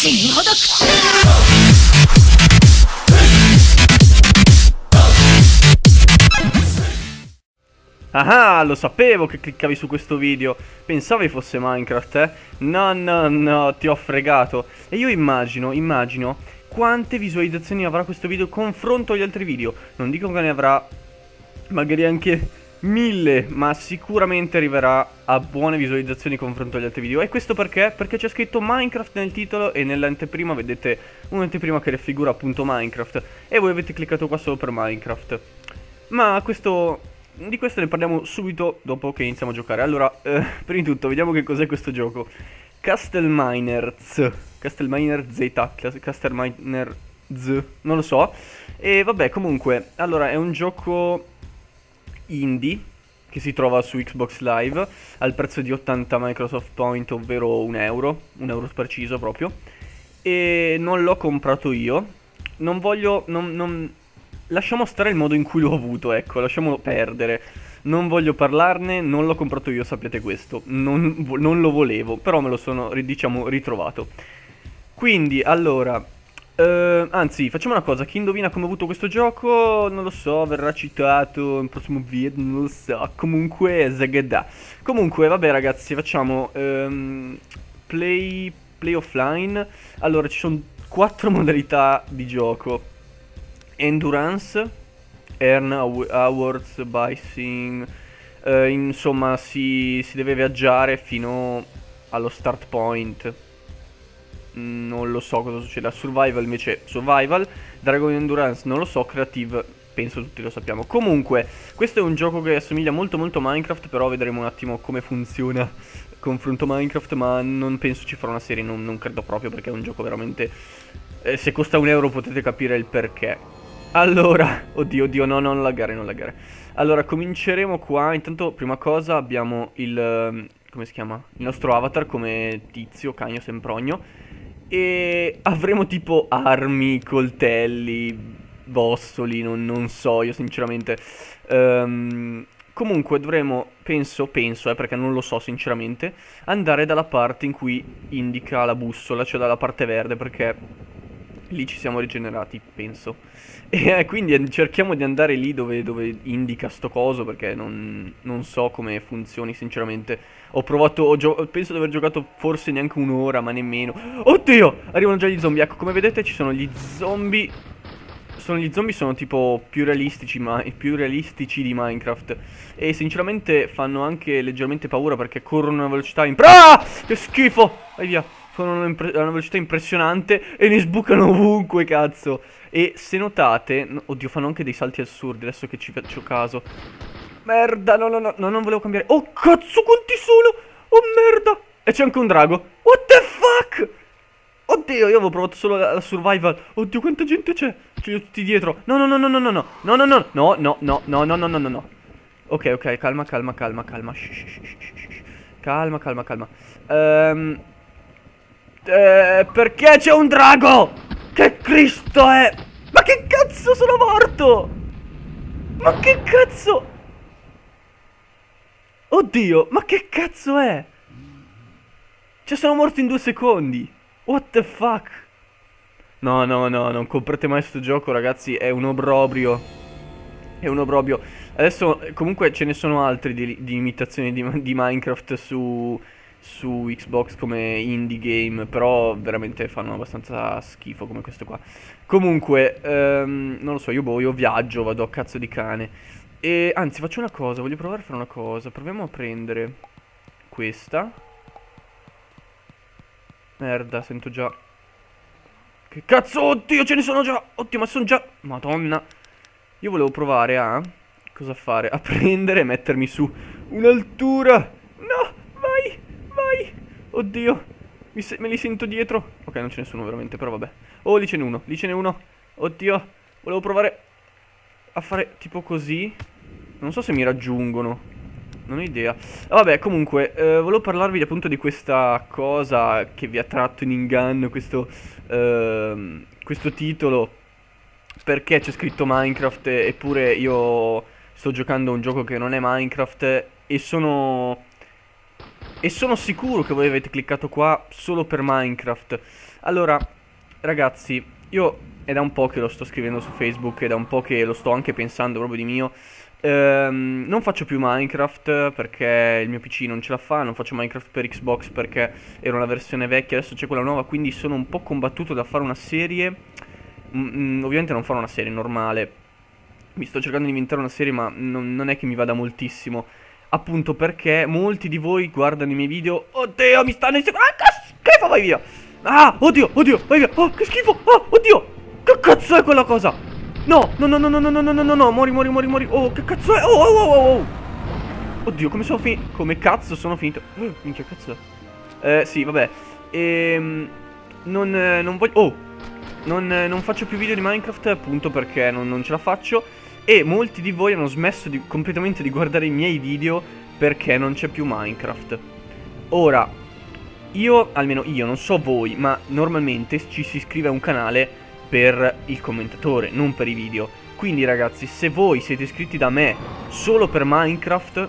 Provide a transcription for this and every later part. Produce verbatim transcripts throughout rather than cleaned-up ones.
Ah, lo sapevo che cliccavi su questo video. Pensavi fosse Minecraft, eh? No, no, no, ti ho fregato. E io immagino, immagino quante visualizzazioni avrà questo video confronto agli altri video. Non dico che ne avrà magari anche mille, ma sicuramente arriverà a buone visualizzazioni confronto agli altri video. E questo perché? Perché c'è scritto Minecraft nel titolo e nell'anteprima vedete un'anteprima che raffigura appunto Minecraft. E voi avete cliccato qua solo per Minecraft. Ma questo... di questo ne parliamo subito dopo che iniziamo a giocare. Allora, eh, prima di tutto, vediamo che cos'è questo gioco. Castle Miners Castle Miner Z Castle Miner Z non lo so. E vabbè, comunque, allora, è un gioco indie che si trova su Xbox Live al prezzo di ottanta Microsoft Point, ovvero un euro, un euro preciso proprio. E non l'ho comprato io. Non voglio... non... non lasciamo stare il modo in cui l'ho avuto, ecco, lasciamolo perdere. Non voglio parlarne, non l'ho comprato io, sappiate questo. Non, non lo volevo, però me lo sono, diciamo, ritrovato. Quindi, allora... Eh, anzi, facciamo una cosa, chi indovina come ho avuto questo gioco, non lo so, verrà citato in prossimo video, non lo so. Comunque, Zagada. Comunque, vabbè ragazzi, facciamo... ehm, play, play offline. Allora, ci sono quattro modalità di gioco. Endurance, Earn Awards, Bicing, eh, insomma si, si deve viaggiare fino allo start point. Non lo so cosa succede. Survival invece Survival, Dragon Endurance non lo so, Creative penso tutti lo sappiamo. Comunque questo è un gioco che assomiglia molto molto a Minecraft, però vedremo un attimo come funziona confronto Minecraft, ma non penso ci farà una serie, non, non credo proprio, perché è un gioco veramente... Eh, se costa un euro potete capire il perché. Allora, oddio, oddio, no, non laggare, non laggare. Allora, cominceremo qua. Intanto, prima cosa, abbiamo il... come si chiama? Il nostro avatar come Tizio, Cagno, Sempronio. E avremo tipo armi, coltelli, bossoli, non, non so, io sinceramente. Um, comunque dovremo, penso, penso, eh, perché non lo so sinceramente, andare dalla parte in cui indica la bussola, cioè dalla parte verde, perché... lì ci siamo rigenerati, penso. E eh, quindi cerchiamo di andare lì dove, dove indica sto coso, perché non, non so come funzioni, sinceramente. Ho provato, ho penso di aver giocato forse neanche un'ora, ma nemmeno. Oddio! Arrivano già gli zombie. Ecco, come vedete ci sono gli zombie. Sono gli zombie, sono tipo più realistici, ma più realistici di Minecraft. E sinceramente fanno anche leggermente paura, perché corrono a una velocità impre... Ah! Che schifo! Vai via! Sono a una velocità impressionante e ne sbucano ovunque, cazzo. E se notate... Oddio, fanno anche dei salti assurdi, adesso che ci faccio caso. Merda, no, no, no, no, non volevo cambiare. Oh, cazzo, quanti sono? Oh, merda. E c'è anche un drago. What the fuck? Oddio, io avevo provato solo la, la survival. Oddio, quanta gente c'è? Ce li ho tutti dietro. No, no, no, no, no, no, no. No, no, no, no, no, no, no, no, no, no, no, no. Ok, ok, calma, calma, calma, calma. Shh, shh, shh, shh, shh. Calma, calma, calma. Ehm... Eh, perché c'è un drago? Che Cristo è? Ma che cazzo, sono morto? Ma che cazzo? Oddio, ma che cazzo è? Cioè sono morto in due secondi. What the fuck? No, no, no, non comprate mai sto gioco, ragazzi. È un obbrobrio. È un obbrobrio. Adesso comunque ce ne sono altri di, di imitazioni di, di Minecraft su... su Xbox come indie game, però veramente fanno abbastanza schifo come questo qua. Comunque, ehm, non lo so, io boh, io viaggio, vado a cazzo di cane. E anzi, faccio una cosa, voglio provare a fare una cosa. Proviamo a prendere questa. Merda, sento già... Che cazzo, oddio, ce ne sono già! Oddio, ma sono già... Madonna. Io volevo provare a... cosa fare? A prendere e mettermi su un'altura. No, vai! Vai! Oddio, mi se me li sento dietro. Ok, non ce ne sono veramente, però vabbè. Oh, lì ce n'è uno, lì ce n'è uno. Oddio, volevo provare a fare tipo così. Non so se mi raggiungono, non ho idea. Vabbè, comunque, eh, volevo parlarvi appunto di questa cosa che vi ha tratto in inganno, questo, eh, questo titolo. Perché c'è scritto Minecraft, eppure io sto giocando a un gioco che non è Minecraft. E sono... E sono sicuro che voi avete cliccato qua solo per Minecraft. Allora, ragazzi, io è da un po' che lo sto scrivendo su Facebook, è da un po' che lo sto anche pensando proprio di mio. Ehm, non faccio più Minecraft perché il mio P C non ce la fa, non faccio Minecraft per Xbox perché era una versione vecchia, adesso c'è quella nuova, quindi sono un po' combattuto da fare una serie. Mm, ovviamente non farò una serie normale, mi sto cercando di inventare una serie ma non, non è che mi vada moltissimo. Appunto perché molti di voi guardano i miei video. Oddio, mi stanno inseguendo. Ah, che schifo, vai via. Ah, oddio, oddio, vai via. Oh, che schifo. Oh, oddio. Che cazzo è quella cosa? No, no, no, no, no, no, no, no, no, no, no. Mori, mori, mori, mori. Oh, che cazzo è? Oh, oh, oh, oh, oh. Oddio, come sono finito? Come cazzo sono finito? Oh, minchia, cazzo è? Eh, sì, vabbè. Ehm, non, eh, non voglio... Oh, non, eh, non faccio più video di Minecraft appunto perché non, non ce la faccio. E molti di voi hanno smesso di, completamente di guardare i miei video perché non c'è più Minecraft. Ora, io, almeno io, non so voi, ma normalmente ci si iscrive a un canale per il commentatore, non per i video. Quindi ragazzi, se voi siete iscritti da me solo per Minecraft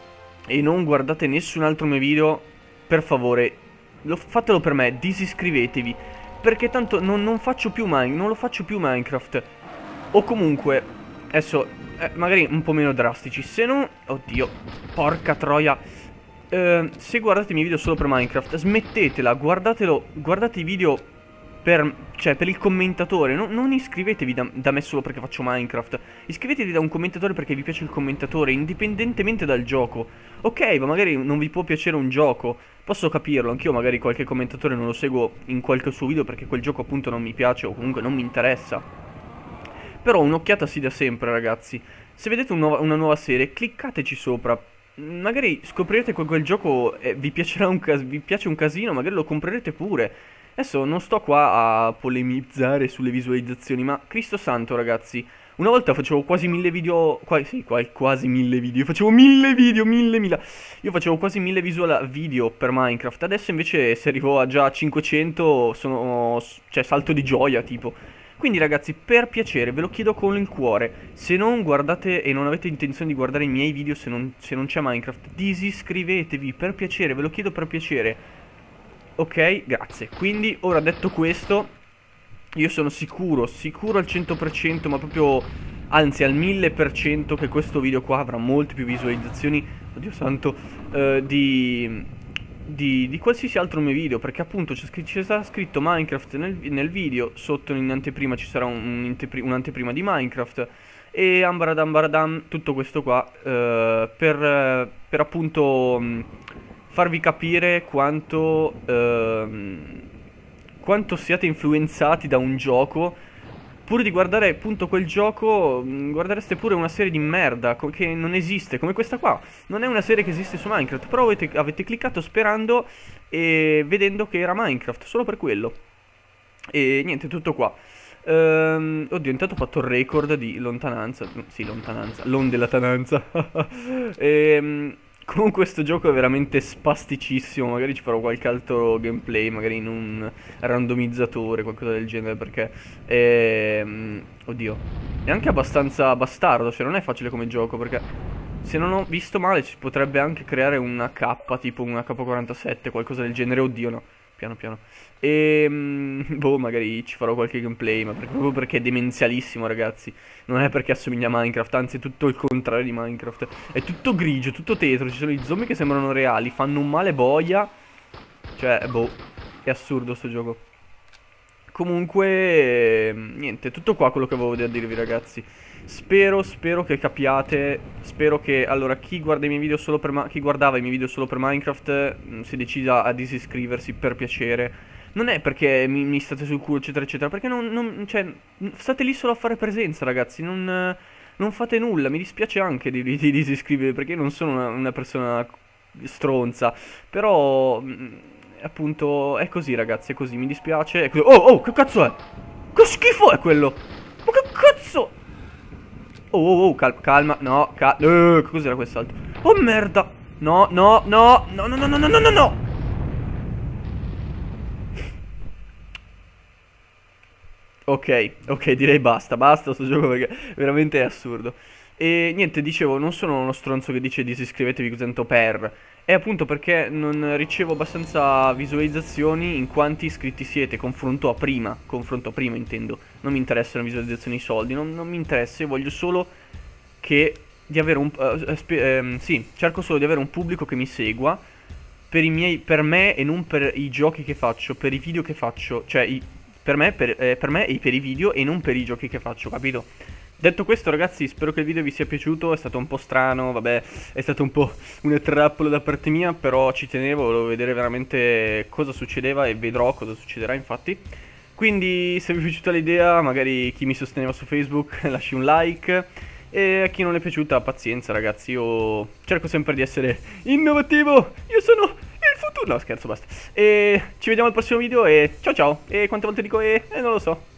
e non guardate nessun altro mio video, per favore, lo, fatelo per me, disiscrivetevi. Perché tanto non, non faccio più Minecraft, non lo faccio più Minecraft. O comunque... Adesso, eh, magari un po' meno drastici. Se no, oddio, porca troia. eh, Se guardate i miei video solo per Minecraft, smettetela, guardatelo. Guardate i video per, cioè, per il commentatore. Non, non iscrivetevi da, da me solo perché faccio Minecraft. Iscrivetevi da un commentatore perché vi piace il commentatore, indipendentemente dal gioco. Ok, ma magari non vi può piacere un gioco, posso capirlo. Anch'io magari qualche commentatore non lo seguo in qualche suo video perché quel gioco appunto non mi piace o comunque non mi interessa. Però un'occhiata si dà sempre, ragazzi. Se vedete un nuova, una nuova serie, cliccateci sopra. Magari scoprirete che quel gioco eh, vi piacerà un cas- vi piace un casino, magari lo comprerete pure. Adesso non sto qua a polemizzare sulle visualizzazioni, ma Cristo santo, ragazzi. Una volta facevo quasi mille video, qua, sì, qua, quasi mille video, facevo mille video, mille, mila. Io facevo quasi mille visual video per Minecraft, adesso invece se arrivo a già cinquecento sono, cioè salto di gioia, tipo. Quindi ragazzi, per piacere, ve lo chiedo con il cuore, se non guardate e non avete intenzione di guardare i miei video, se non, se non c'è Minecraft, disiscrivetevi, per piacere, ve lo chiedo per piacere. Ok, grazie. Quindi, ora detto questo, io sono sicuro, sicuro al cento per cento, ma proprio, anzi al mille per cento che questo video qua avrà molte più visualizzazioni, oddio santo, eh, di... Di, di qualsiasi altro mio video, perché appunto c'è sarà scritto Minecraft nel, nel video, sotto in anteprima ci sarà un'anteprima un un di Minecraft e ambaradam baradam, tutto questo qua eh, per, per appunto mh, farvi capire quanto eh, quanto siate influenzati da un gioco. Pur di guardare appunto quel gioco, guardereste pure una serie di merda che non esiste, come questa qua. Non è una serie che esiste su Minecraft, però avete, avete cliccato sperando e vedendo che era Minecraft, solo per quello. E niente, tutto qua. Ehm, oddio, intanto ho fatto il record di lontananza. Sì, lontananza, l'on della tananza. Ehm... Comunque questo gioco è veramente spasticissimo, magari ci farò qualche altro gameplay, magari in un randomizzatore, qualcosa del genere, perché è... oddio, è anche abbastanza bastardo, cioè non è facile come gioco, perché se non ho visto male ci potrebbe anche creare una K, tipo una K quarantasette, qualcosa del genere, oddio no, piano piano. E boh, magari ci farò qualche gameplay, ma perché, proprio perché è demenzialissimo, ragazzi. Non è perché assomiglia a Minecraft, anzi è tutto il contrario di Minecraft. È tutto grigio, tutto tetro, ci sono i zombie che sembrano reali, fanno un male boia. Cioè, boh, è assurdo sto gioco. Comunque, niente, tutto qua quello che avevo da dirvi, ragazzi. Spero, spero che capiate. Spero che, allora, chi guarda i miei video solo per chi guardava i miei video solo per Minecraft mh, si decida a disiscriversi per piacere. Non è perché mi, mi state sul culo, eccetera, eccetera. Perché non, non, cioè, state lì solo a fare presenza, ragazzi. Non, non fate nulla. Mi dispiace anche di, di, di disiscrivervi, perché io non sono una, una persona stronza. Però, mh, appunto, è così, ragazzi, è così. Mi dispiace. È così. Oh, oh, che cazzo è? Che schifo è quello? Ma che cazzo? Oh, oh, oh, cal calma, no, calma. Uh, cos'era quest'altro? Oh, merda. No, no, no, no, no, no, no, no, no, no. Ok, ok, direi basta, basta sto gioco perché veramente è assurdo. E niente, dicevo, non sono uno stronzo che dice disiscrivetevi così tanto per. è appunto perché non ricevo abbastanza visualizzazioni in quanti iscritti siete, confronto a prima, confronto a prima intendo. Non mi interessano visualizzazioni e soldi, non, non mi interessa, io voglio solo che di avere un uh, ehm, sì, cerco solo di avere un pubblico che mi segua per i miei per me e non per i giochi che faccio, per i video che faccio, cioè i, per me per, eh, per me e per i video e non per i giochi che faccio, capito? Detto questo ragazzi, spero che il video vi sia piaciuto, è stato un po' strano, vabbè, è stato un po' una trappola da parte mia, però ci tenevo, volevo vedere veramente cosa succedeva e vedrò cosa succederà infatti. Quindi se vi è piaciuta l'idea, magari chi mi sosteneva su Facebook lasci un like, e a chi non è piaciuta pazienza ragazzi, io cerco sempre di essere innovativo, io sono il futuro, no scherzo basta. E ci vediamo al prossimo video e ciao ciao, e quante volte dico e, e non lo so.